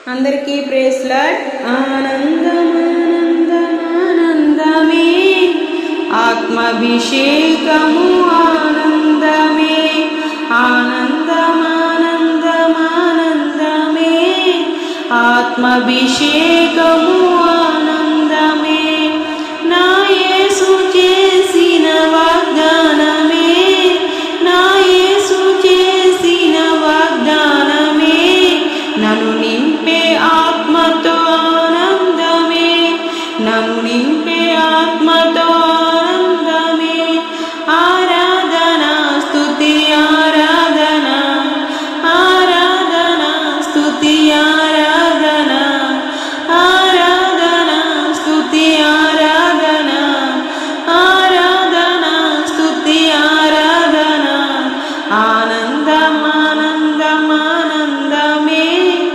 అందరికీ praise lord. ఆనందమానందమానందమే ఆత్మాభిషేకము, ఆనందమే ఆనందమానందమానందమే ఆత్మాభిషేకము, ఆనందమే నా యేసు చేసిన వాగ్దానమే, నా యేసు చేసిన వాగ్దానమే నన్ను నింపే ఆత్మతో ఆనందమే, నన్ను నింపే ఆత్మతో ఆనందమే. ఆరాధన స్తుతి ఆరాధన, ఆరాధన స్తుతి ఆరాధన, ఆరాధన స్తుతి ఆరాధన, ఆరాధన స్తుతి ఆరాధన. ఆనందమానందమానందమే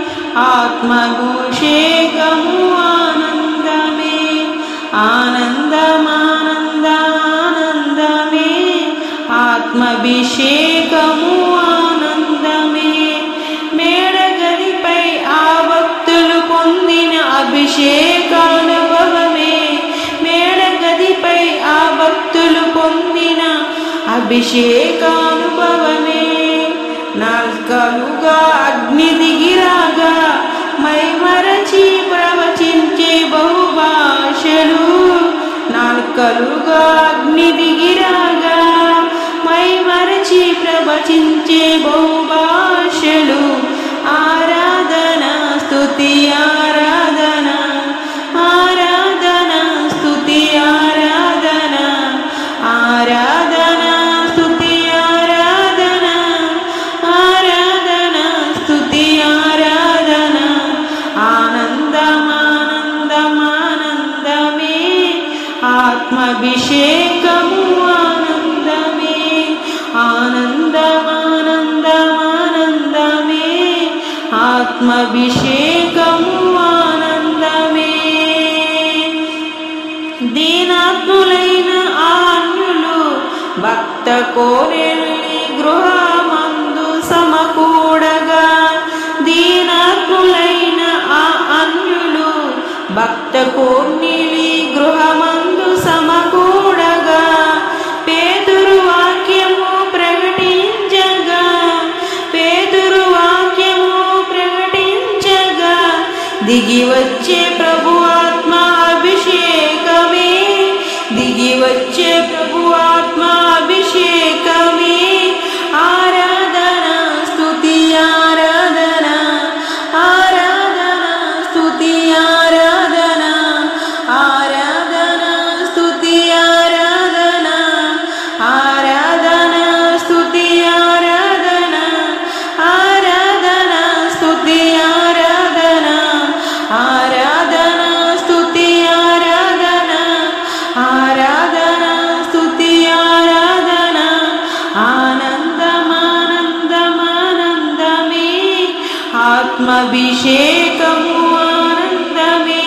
ఆత్మాభిషేకము, ఆనందమే ఆనందమానందమానందమే ఆత్మాభిషేకము, ఆనందమే. మేడగదిపై ఆ భక్తులు పొందిన అభిషేకానుభవమే, మేడగదిపై ఆ భక్తులు పొందిన అభిషేకానుభవమే. నాల్కలుగా అగ్ని దిగిరాగా మైమరచి ప్రవచించే బహుభాషలు, నాల్కలుగా అగ్ని దిగిరాగా మైమరచి ప్రవచించే బహుభాషలు. ఆరాధన స్తుతి ఆరాధన, ఆరాధన స్తుతి ఆరాధన, ఆరాధన స్తుతి ఆరాధన, ఆరాధన స్తుతి ఆరాధన. ఆనందమానందమానందమే ఆత్మాభిషేకము, ఆనందమే ఆనందమానందమానందమే ఆత్మాభిషేకము, ఆనందమే. దీనాత్ములైన ఆన్యులు భక్త కోరెల్లి గృహమందు సమకూడగా, దీనాత్ములైన ఆ అన్యులు భక్త కోర్నిలి గృహమందు సమకూడగా, పేతురు వాక్యము ప్రకటించగా, పేతురు వాక్యము ప్రకటించగా దిగి వచ్చే ప్రభు ఆత్మ అభిషేకమే, దిగి వచ్చే ప్రభు ఆత్మ అభిషేకమే. ఆరాధన స్తుతి ఆరాధన, ఆరాధన స్తుతి ఆరాధన, ఆరాధన స్తుతి ఆరాధన, ఆరాధన స్తుతి ఆరాధన, ఆరాధన స్తుతి ఆరాధన, ఆరాధన స్తుతి ఆరాధన, ఆరాధన స్తుతి ఆరాధన. ఆనందమానందమానందమే ఆత్మాభిషేకము, ఆనందమే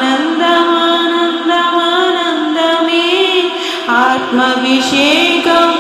ఆనందమానందమానందమే ఆత్మాభిషేకము.